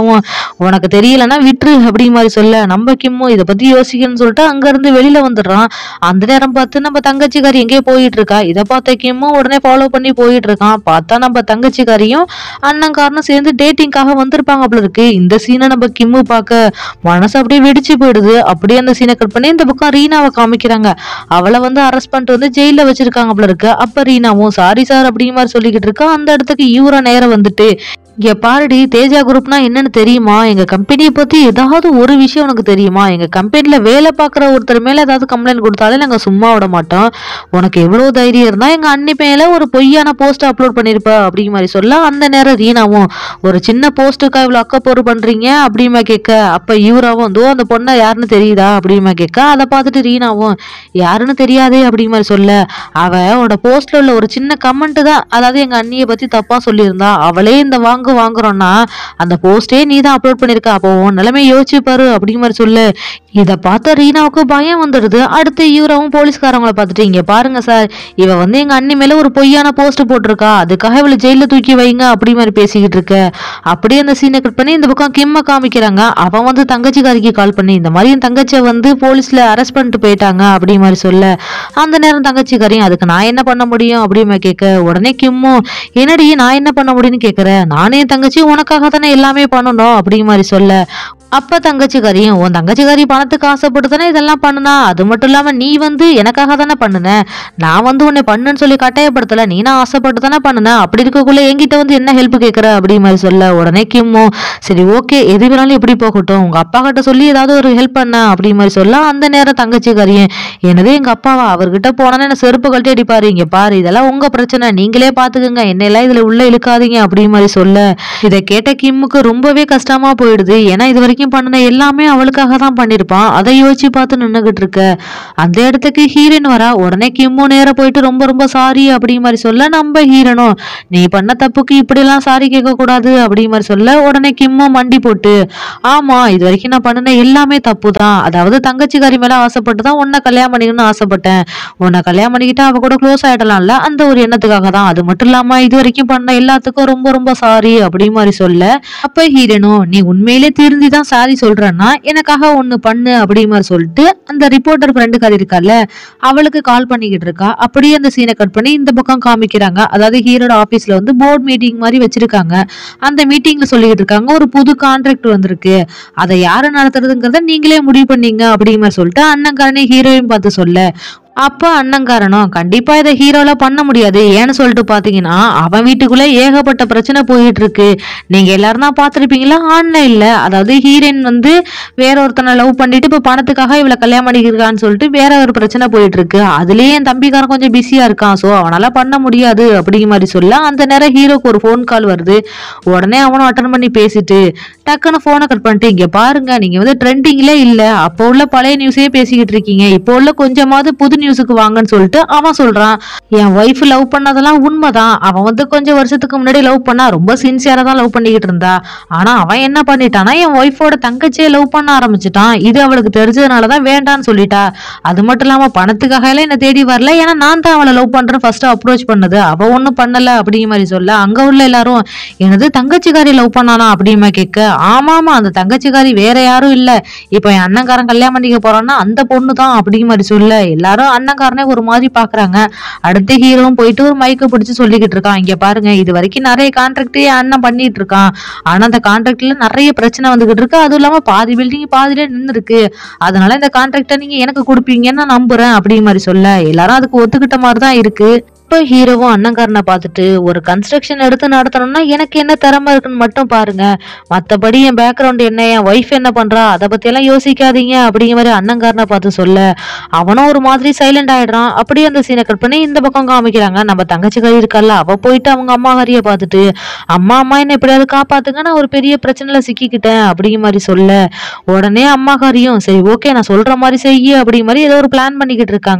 ரீனாவும் உனக்கு தெரியலன்னா விட்டுரு அப்படி மாதிரி சொல்ல நம்ம கிம்மும் இதை பத்தி யோசிக்கணும்னு சொல்லிட்டு அங்க இருந்து வெளியில வந்துடுறான். அந்த நேரம் பார்த்து நம்ம தங்கச்சிக்காரி எங்கேயோ போயிட்டு இருக்கா. இதை பார்த்த கிம்மும் உடனே ஃபாலோ பண்ணி போயிட்டு இருக்கான். பார்த்தா நம்ம தங்கச்சிக்காரியும் அண்ணங்காரனும் சேர்ந்து டேட்டிங்காக வந்திருப்பாங்க போல இருக்கு. இந்த சீனை நம்ம கிம்மு பார்க்க மனசு அப்படியே வெடிச்சு போயிடுது. அப்படியே அந்த சீனை கட் பண்ணி இந்த பக்கம் ரீனாவை காமிக்கிறாங்க. அவளை வந்து அரெஸ்ட் பண்ணிட்டு வந்து ஜெயில வச்சிருக்காங்க போல இருக்கு. அப்ப ரீனாவும் சாரி சார் அப்படிங்கிற மாதிரி சொல்லிக்கிட்டு இருக்கா. அந்த இடத்துக்கு இவரா நேரம் வந்துட்டு இங்க பாருடி, தேஜா குரூப்னா என்னன்னு தெரியுமா? எங்க கம்பெனியை பத்தி ஏதாவது ஒரு விஷயம் உனக்கு தெரியுமா? எங்க கம்பெனில வேலை பார்க்குற ஒருத்தர் மேல ஏதாவது கம்ப்ளைண்ட் கொடுத்தாலே நாங்க சும்மா விட மாட்டோம். உனக்கு எவ்வளவு தைரியம் இருந்தா எங்க அண்ணி மேல ஒரு பொய்யான போஸ்ட் அப்லோட் பண்ணிருப்ப அப்படிங்கிற மாதிரி சொல்ல அந்த நேரம் ரீனாவும் ஒரு சின்ன போஸ்ட்டுக்கா இவ்வளவு அக்கப்போரு பண்றீங்க அப்படிமா கேட்க, அப்ப இவராவும் தோ அந்த பொண்ணை யாருன்னு தெரியுதா அப்படிமா கேட்க, அதை பார்த்துட்டு ரீனாவும் யாருன்னு தெரியாதே அப்படிங்கிற மாதிரி சொல்ல, அவ உன்னோட போஸ்ட்ல உள்ள ஒரு சின்ன கமெண்ட் தான், அதாவது எங்க அண்ணியை பத்தி தப்பா சொல்லியிருந்தா, அவளே இந்த வாங்குறோம்னா அந்த போஸ்டே நீ தான் அப்லோட் பண்ணிருக்க, அப்போ உன் நிலைமை யோசிச்சு பாரு அப்படிங்கிற மாதிரி சொல்லு. இதை பார்த்த ரீனாவுக்கு பயம் வந்துடுது. அடுத்து இவரவும் போலீஸ்காரங்களை பார்த்துட்டு இங்க பாருங்க சார், இவ வந்து எங்க அண்ணி மேல ஒரு பொய்யான போஸ்ட் போட்டிருக்கா, அதுக்காக இவளை ஜெயில தூக்கி வைங்க அப்படி மாதிரி பேசிக்கிட்டு இருக்க. அப்படியே அந்த சீனை கட் பண்ணி இந்த பக்கம் கிம்ம காமிக்கிறாங்க. அவன் வந்து தங்கச்சிக்காரிக்கு கால் பண்ணி இந்த மாதிரி என் தங்கச்சியை வந்து போலீஸ்ல அரெஸ்ட் பண்ணிட்டு போயிட்டாங்க அப்படி மாதிரி சொல்ல, அந்த நேரம் தங்கச்சிக்காரியும் அதுக்கு நான் என்ன பண்ண முடியும் அப்படின்னு கேட்க, உடனே கிம்மும் என்னடி நான் என்ன பண்ண முடியும்னு கேட்கிறேன், நானே என் தங்கச்சி உனக்காக தானே எல்லாமே பண்ணணும் அப்படிங்கிற மாதிரி சொல்ல, அப்ப தங்கச்சிக்காரியும் உன் தங்கச்சிக்காரி பணத்துக்கு ஆசைப்பட்டு தானே இதெல்லாம் பண்ணுனா, அது மட்டும் இல்லாம நீ வந்து எனக்காக தானே பண்ணுன, நான் வந்து உன்னை பண்ணுன்னு சொல்லி கட்டாயப்படுத்தல, நீனா ஆசைப்பட்டு தானே பண்ணுன, அப்படி இருக்கக்குள்ள என்கிட்ட வந்து என்ன ஹெல்ப் கேட்கற அப்படி மாதிரி சொல்ல, உடனே கிம்மும் சரி ஓகே எது வேணாலும் எப்படி போகட்டும், உங்க அப்பா கிட்ட சொல்லி ஏதாவது ஒரு ஹெல்ப் பண்ண அப்படி மாதிரி சொல்ல, அந்த நேரம் தங்கச்சிக்காரியும் என்னது எங்க அப்பாவா, அவர்கிட்ட போனா என்ன செருப்பு கழட்டி அடிப்பாரு, இங்க பாரு இதெல்லாம் உங்க பிரச்சனை, நீங்களே பாத்துக்கோங்க, என்னெல்லாம் இதுல உள்ள இழுக்காதீங்க அப்படி மாதிரி சொல்ல, இதை கேட்ட கிம்முக்கு ரொம்பவே கஷ்டமா போயிடுது. ஏன்னா இது வரைக்கும் பண்ண எல்லாமே அவளுக்காக தான் பண்ணிருப்பான். அதை யோசிச்சு பார்த்து நின்னுகிட்டு இருக்க. அந்த இடத்துக்கு ஹீரோயின் வரா. உடனே கிம்மு நேர போயிட்டு ரொம்ப ரொம்ப சாரி அப்படி மாதிரி சொல்ல, நம்ம ஹீரோனும் நீ பண்ண தப்புக்கு இப்படி எல்லாம் சாரி கேட்க கூடாது அப்படி மாதிரி சொல்ல, உடனே கிம்மு மண்டி போட்டு ஆமா இது வரைக்கும் நான் பண்ணின எல்லாமே தப்பு தான், அதாவது தங்கச்சிக்காரி மேல ஆசைப்பட்டு தான் உன்னை கல்யாணம் பண்ணிக்கணும்னு ஆசைப்பட்டேன், உன்னை கல்யாணம் பண்ணிக்கிட்டா அவ கூட க்ளோஸ் ஆயிடலாம்ல, அந்த ஒரு எண்ணத்துக்காக தான், அது மட்டும் இல்லாம இது வரைக்கும் பண்ண எல்லாத்துக்கும் ரொம்ப ரொம்ப சாரி அப்படி மாதிரி சொல்ல, அப்ப ஹீரோனும் நீ உண்மையிலே திருந்திதான் சாரி சொல்றேன்னா எனக்காக ஒண்ணு பண்ணு அப்படி மாதிரி சொல்லிட்டு அந்த ரிப்போர்ட்டர் ஃப்ரெண்டுக்காரி இருக்கால அவளுக்கு கால் பண்ணிக்கிட்டு இருக்கா. அப்படியே அந்த சீனை கட் பண்ணி இந்த பக்கம் காமிக்கிறாங்க. அதாவது ஹீரோட ஆபீஸ்ல வந்து போர்ட் மீட்டிங் மாதிரி வச்சிருக்காங்க. அந்த மீட்டிங்ல சொல்லிக்கிட்டு இருக்காங்க ஒரு புது கான்ட்ராக்ட் வந்திருக்கு, அதை யாரு நடத்துறதுங்கிறத நீங்களே முடிவு பண்ணீங்க அப்படிங்கிற மாதிரி சொல்லிட்டு அண்ணங்காரனே ஹீரோயின் பார்த்து சொல்ல, அப்ப அண்ணங்காரனும் கண்டிப்பா இதை ஹீரோல பண்ண முடியாது, ஏன்னு சொல்லிட்டு பாத்தீங்கன்னா அவன் வீட்டுக்குள்ள ஏகப்பட்ட பிரச்சனை போயிட்டு இருக்கு, நீங்க எல்லாரும் தான் பாத்துருப்பீங்களா ஆன்லைன்ல, அதாவது ஹீரோயின் வந்து வேற ஒருத்தனை லவ் பண்ணிட்டு இப்ப பணத்துக்காக இவளை கல்யாணம் பண்ணிக்கிறான்னு சொல்லிட்டு வேற ஒரு பிரச்சனை போயிட்டு இருக்கு, அதுலயே என் தம்பிக்காரன் கொஞ்சம் பிஸியா இருக்கான், சோ அவனால பண்ண முடியாது அப்படிங்கிற மாதிரி சொல்ல, அந்த நேரம் ஹீரோக்கு ஒரு போன் கால் வருது. உடனே அவனும் அட்டன் பண்ணி பேசிட்டு டக்குன்னு போனை கட் பண்ணிட்டு இங்க பாருங்க நீங்க வந்து ட்ரெண்டிங்லே இல்ல, அப்போ உள்ள பழைய நியூஸே பேசிக்கிட்டு இருக்கீங்க, இப்போ உள்ள கொஞ்சமாவது புது நியூஸுக்கு வாங்கன்னு சொல்லிட்டு அவன் சொல்றான், என் ஒய்ஃப் லவ் பண்ணதெல்லாம் உண்மைதான், அவன் வந்து கொஞ்சம் வருஷத்துக்கு முன்னாடி லவ் பண்ணா ரொம்ப சின்சியரா தான் லவ் பண்ணிக்கிட்டு இருந்தா, ஆனா அவன் என்ன பண்ணிட்டானா என் ஒய்ஃபோட தங்கச்சியை லவ் பண்ண ஆரம்பிச்சுட்டான், இது அவளுக்கு தெரிஞ்சதுனாலதான் வேண்டான்னு சொல்லிட்டா, அது மட்டும் இல்லாம பணத்துக்காக எல்லாம் என்ன தேடி வரல, ஏன்னா நான் தான் அவளை லவ் பண்றேன் ஃபர்ஸ்ட் அப்ரோச் பண்ணது, அவ ஒண்ணும் பண்ணல அப்படிங்கிற மாதிரி சொல்ல, அங்க உள்ள எல்லாரும் எனது தங்கச்சிக்காரி லவ் பண்ணானா அப்படிமா கேட்க, ஆமாமா அந்த தங்கச்சிக்காரி வேற யாரும் இல்ல, இப்ப என் அண்ணன்காரன் கல்யாணம் பண்ணிக்க போறான்னா அந்த பொண்ணு தான் அப்படிங்கிற மாதிரி சொல்ல, எல்லாரும் அண்ணன்காரனே ஒரு மாதிரி பாக்குறாங்க. அடுத்த ஹீரோவும் போயிட்டு ஒரு மைக்க பிடிச்சு சொல்லிக்கிட்டு இருக்கான், இங்க பாருங்க இது வரைக்கும் நிறைய கான்ட்ராக்ட் அண்ணன் பண்ணிட்டு இருக்கான், ஆனா அந்த கான்ட்ராக்ட்ல நிறைய பிரச்சனை வந்துகிட்டு இருக்கு, அதுவும் இல்லாம பாதி பில்டிங் பாதியிலே நின்று இருக்கு, அதனால இந்த கான்ட்ராக்டை நீங்க எனக்கு கொடுப்பீங்கன்னு நான் நம்புறேன் அப்படிங்கிற மாதிரி சொல்ல, எல்லாரும் அதுக்கு ஒத்துக்கிட்ட மாதிரிதான் இருக்கு. இப்ப ஹீரோவும் அண்ணங்காரனை பார்த்துட்டு ஒரு கன்ஸ்ட்ரக்ஷன் எடுத்து நடத்தணும்னா எனக்கு என்ன திறமை இருக்குன்னு மட்டும் பாருங்க, மத்தபடி என் பேக்ரவுண்ட் என்ன என் ஒய்ஃப் என்ன பண்றா அதை பத்தி எல்லாம் யோசிக்காதீங்க அப்படிங்கிற மாதிரி அண்ணங்காரனை பார்த்து சொல்ல, அவனும் ஒரு மாதிரி சைலண்ட் ஆயிடுறான். அப்படியே அந்த சீனை கட் பண்ணி இந்த பக்கம் காமிக்கிறாங்க. நம்ம தங்கச்சிக்காரி இருக்கல்ல அவ போயிட்டு அவங்க அம்மா காரிய பார்த்துட்டு அம்மா என்ன எப்படியாவது காப்பாத்துங்க, நான் ஒரு பெரிய பிரச்சனைல சிக்கிக்கிட்டேன் அப்படிங்கிற மாதிரி சொல்ல, உடனே அம்மா காரியும் சரி ஓகே நான் சொல்ற மாதிரி செய்ய அப்படிங்கிற மாதிரி ஏதோ ஒரு பிளான் பண்ணிக்கிட்டு இருக்காங்க.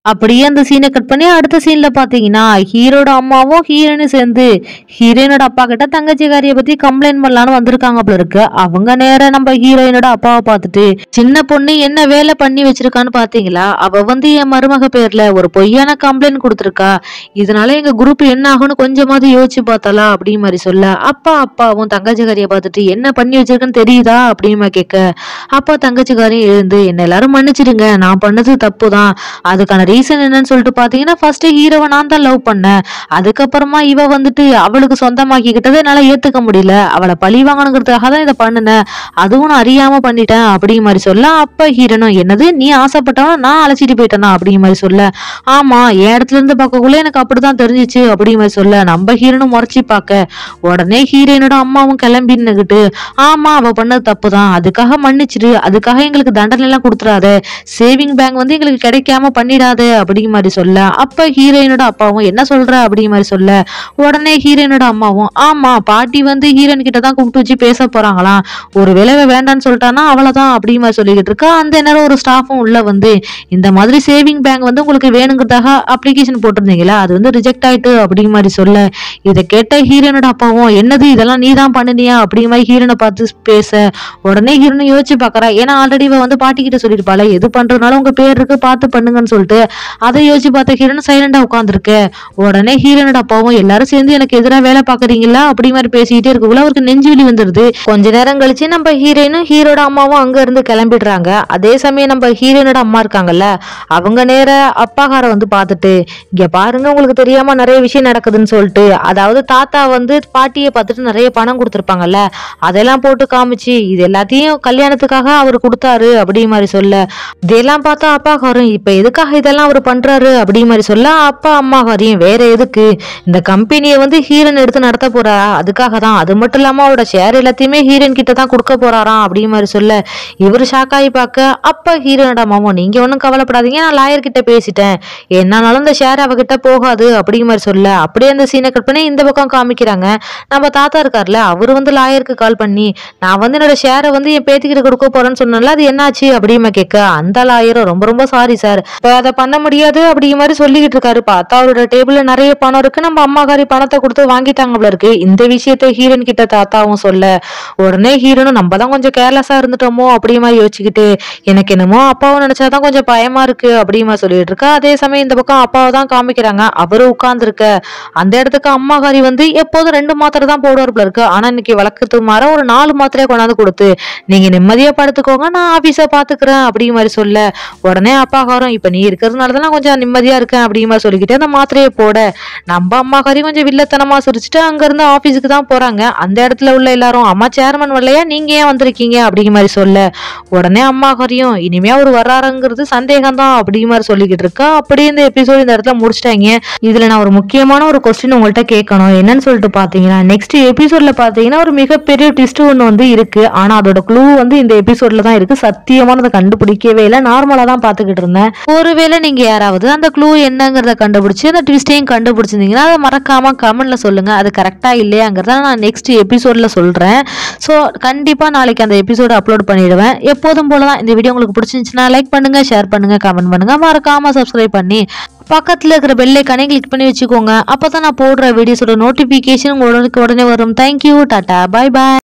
அப்படியே அந்த சீனை கட் பண்ணி அடுத்த சீன்ல பாத்தீங்கன்னா ஹீரோட அம்மாவும் ஹீரோயினும் சேர்ந்து ஹீரோயினோட அப்பா கிட்ட தங்கச்சிக்காரிய பத்தி கம்ப்ளைண்ட் பண்ணலான்னு வந்திருக்காங்க போல இருக்கு. அவங்க நேர நம்ம ஹீரோயினோட அப்பாவை பார்த்துட்டு சின்ன பொண்ணு என்ன வேலை பண்ணி வச்சிருக்கான்னு பாத்தீங்களா, அவ வந்து என் மருமக பேர்ல ஒரு பொய்யான கம்ப்ளைண்ட் கொடுத்துருக்கா, இதனால எங்க குரூப் என்ன ஆகும்னு கொஞ்சமாவது யோசிச்சு பார்த்தாலா அப்படி மாதிரி சொல்ல அப்பாவும் தங்கச்சிக்காரிய பார்த்துட்டு என்ன பண்ணி வச்சிருக்கன்னு தெரியுதா அப்படின்னு கேட்க அப்பா தங்கச்சிக்காரையும் எழுந்து என்ன எல்லாரும் மன்னிச்சிடுங்க, நான் பண்ணது தப்பு தான், அதுக்கான ரீசன் என்னன்னு சொல்லிட்டு பாத்தீங்கன்னா ஃபர்ஸ்ட் ஹீரோவை நான் தான் லவ் பண்ணேன், அதுக்கப்புறமா இவ வந்துட்டு அவளுக்கு சொந்தமாக்கிக்கிட்டதை என்னால ஏத்துக்க முடியல, அவளை பழி வாங்கணுங்கிறதுக்காக தான் இதை பண்ணினேன், அதுவும் நான் அறியாம பண்ணிட்டேன் அப்படிங்கிற மாதிரி சொல்ல அப்ப ஹீரோனும் என்னது நீ ஆசைப்பட்டவன நான் அழைச்சிட்டு போயிட்டேனா அப்படிங்கிற மாதிரி சொல்ல ஆமா என் இடத்துல இருந்து பார்க்கக்குள்ள எனக்கு அப்படிதான் தெரிஞ்சிச்சு அப்படிங்கிற மாதிரி சொல்ல நம்ம ஹீரோனும் முறைச்சி பார்க்க உடனே ஹீரோயினோட அம்மாவும் கிளம்பின்னுகிட்டு ஆமா அவ பண்ணது தப்பு தான், அதுக்காக மன்னிச்சிரு, அதுக்காக எங்களுக்கு தண்டனை எல்லாம் கொடுத்துறாத, சேவிங் பேங்க் வந்து எங்களுக்கு கிடைக்காம பண்ணிடாத அப்படிங்கிற மாதிரி சொல்ல அப்ப ஹீரோயினோட அப்பாவும் என்ன சொல்ற அப்படிங்கிற மாதிரி சொல்ல உடனே ஹீரோயினோட அம்மாவும் ஆமா பாட்டி வந்து ஹீரோயின் கிட்ட தான் கூப்பிட்டு வச்சு பேச போறாங்களாம், ஒரு விளைவை வேண்டான்னு சொல்லிட்டானா அவ்வளவுதான் அப்படிங்கிற மாதிரி சொல்லிக்கிட்டு இருக்கா. அந்த நேரம் ஒரு ஸ்டாஃபும் உள்ள வந்து இந்த மாதிரி சேவிங் பேங்க் வந்து உங்களுக்கு வேணுங்கிறதாக அப்ளிகேஷன் போட்டிருந்தீங்களா, அது வந்து ரிஜெக்ட் ஆயிட்டு அப்படிங்கிற மாதிரி சொல்ல இதை கேட்ட ஹீரோயினோட அப்பாவும் என்னது இதெல்லாம் நீ தான் பண்ணினியா அப்படிங்கிற மாதிரி ஹீரோனை பார்த்து பேச உடனே ஹீரோனை யோசிச்சு பாக்குறா, ஏன்னா ஆல்ரெடி வந்து பாட்டி கிட்ட சொல்லிருப்பாள எது பண்றதுனால உங்க பேர் இருக்கு பார்த்து பண்ணுங்கன்னு சொல்லிட்டு அதை யோசிச்சு பார்த்த ஹீரோன் சைலண்டா உட்காந்துருக்கு. உடனே ஹீரோனோட அப்பாவும் எல்லாரும் சேர்ந்து எனக்கு எதிராக வேலை பாக்குறீங்களா அப்படி மாதிரி பேசிக்கிட்டே இருக்குள்ள அவருக்கு நெஞ்சு வலி வந்துருது. கொஞ்ச நேரம் கழிச்சு நம்ம ஹீரோயினும் ஹீரோட அம்மாவும் அங்க இருந்து கிளம்பிடுறாங்க. அதே சமயம் நம்ம ஹீரோனோட அம்மா இருக்காங்கல்ல அவங்க நேர அப்பாகார வந்து பார்த்துட்டு இங்க பாருங்க உங்களுக்கு தெரியாம நிறைய விஷயம் நடக்குதுன்னு சொல்லிட்டு, அதாவது தாத்தா வந்து பாட்டியை பார்த்துட்டு நிறைய பணம் கொடுத்துருப்பாங்கல்ல அதெல்லாம் போட்டு காமிச்சு இது எல்லாத்தையும் கல்யாணத்துக்காக அவர் கொடுத்தாரு அப்படி மாதிரி சொல்ல இதெல்லாம் பார்த்தா அப்பாகாரும் இப்ப எதுக்காக இதெல்லாம் அவர் பண்றாரு அப்படி மாதிரி சொல்ல அப்பா அம்மாகாரையும் வேற எதுக்கு இந்த கம்பெனியை வந்து ஹீரோன் எடுத்து நடத்த போறாரா அதுக்காக தான், அது மட்டும் இல்லாம அவரோட ஷேர் எல்லாத்தையுமே ஹீரோன் கிட்ட தான் கொடுக்க போறாராம் அப்படி மாதிரி சொல்ல இவர் ஷாக்காயி பார்க்க அப்ப ஹீரோனோட அம்மாவும் நீங்க ஒன்னும் கவலைப்படாதீங்க நான் லாயர் கிட்ட பேசிட்டேன் என்னாலும் இந்த ஷேர் அவகிட்ட போகாது அப்படி மாதிரி சொல்ல அப்படியே அந்த சீனை கட் பண்ணி இந்த பக்கம் காமிக்கிறாங்க. நம்ம தாத்தா இருக்காருல்ல அவரு வந்து லாயருக்கு கால் பண்ணி நான் வந்து என்னோட ஷேரை வந்து என் பேத்திக்கிட்ட கொடுக்க போறேன்னு சொன்னால அது என்னாச்சு அப்படின்னு கேட்க அந்த லாயரும் ரொம்ப ரொம்ப சாரி சார் அதை பண்ண முடியாது அப்படிங்கிற மாதிரி சொல்லிக்கிட்டு இருக்காரு. பார்த்தா அவரோட டேபிள்ல நிறைய பணம் இருக்கு, நம்ம அம்மாக்காரி பணத்தை கொடுத்து வாங்கிட்டாங்க போல இருக்கு. இந்த விஷயத்த ஹீரோன் கிட்ட தாத்தாவும் சொல்ல உடனே ஹீரோனும் நம்ம தான் கொஞ்சம் கேர்லெஸ்ஸா இருந்துட்டோமோ அப்படி மாதிரி யோசிச்சுக்கிட்டு எனக்கு என்னமோ அப்பாவும் நினைச்சாதான் கொஞ்சம் பயமா இருக்கு அப்படிமா சொல்லிட்டு இருக்கா. அதே சமயம் இந்த பக்கம் அப்பாவை தான் காமிக்கிறாங்க. அவரு உட்கார்ந்து இருக்க அந்த இடத்துக்கு அம்மாக்காரி வந்து எப்போதும் 2 மாத்திரை தான் போடுவார் போல இருக்கு, ஆனா இன்னைக்கு வழக்கத்துக்கு மாற ஒரு 4 மாத்திரையை கொண்டாந்து கொடுத்து நீங்க நிம்மதியா படுத்துக்கோங்க நான் ஆபீஸ பாத்துக்கிறேன் அப்படிங்கிற மாதிரி சொல்ல உடனே அப்பாக்காரும் இப்ப நீ இருக்கிறதுனாலதான் கொஞ்சம் நிம்மதியா இருக்கேன் அப்படிங்கிற மாதிரி சொல்லிக்கிட்டு அந்த மாத்திரையை போட நம்ம அம்மாக்காரி கொஞ்சம் வில்லத்தனமா சிரிச்சுட்டு அங்க இருந்து ஆபீஸுக்கு தான் போறாங்க. அந்த இடத்துல உள்ள எல்லாரும் அம்மா சேர்மன் வரலையா நீங்க ஏன் வந்திருக்கீங்க அப்படிங்கிற மாதிரி சொல்ல உடனே அம்மாக்காரியும் இனிமே அவர் வர்றாருங்கிறது சந்தேகம் தான் அப்படிங்கிற மாதிரி சொல்லிக்கிட்டு இருக்கா. அப்படியே இந்த எபிசோட் இந்த இடத்துல முடிச்சிட்டாங்க. இதுல நான் ஒரு முக்கியமான ஒரு கொஸ்டின் உங்கள்கிட்ட கேட்கணும், என்னன்னு சொல்லிட்டு பாத்தீங்கன்னா நெக்ஸ்ட் எபிசோட்ல பாத்தீங்கன்னா ஒரு மிகப்பெரிய ட்விஸ்ட் ஒண்ணு வந்து இருக்கு, ஆனா அதோட க்ளூ வந்து இந்த எபிசோட்ல தான் இருக்கு. சத்தியமானதை கண்டுபிடிக்கவே இல்லை, நார்மலா தான் பாத்துக்கிட்டு இருந்தேன். ஒருவேளை நீங்க யாராவது அந்த க்ளூ என்னங்கிறத கண்டுபிடிச்சு அந்த ட்விஸ்டையும் கண்டுபிடிச்சிருந்தீங்கன்னா அதை மறக்காம கமெண்ட்ல சொல்லுங்க, அது கரெக்டா இல்லையாங்கிறத நான் நெக்ஸ்ட் எபிசோட்ல சொல்றேன். ஸோ கண்டிப்பா நாளைக்கு அந்த எபிசோட அப்லோட் பண்ணிடுவேன். எப்போதும் போலதான் இந்த வீடியோ உங்களுக்கு பிடிச்சிருந்துச்சுன்னா லைக் பண்ணுங்க, ஷேர் பண்ணுங்க, கமெண்ட் பண்ணுங்க, மறக்காம சப்ஸ்கிரைப் பண்ணி பக்கத்துல இருக்கிற பெல் ஐகானை கிளிக் பண்ணி வச்சுக்கோங்க. அப்பதான் நான் போடுற வீடியோஸோட நோட்டிபிகேஷன் உங்களுக்கு உடனே வரும். தேங்க்யூ, டாடா, பை பாய்.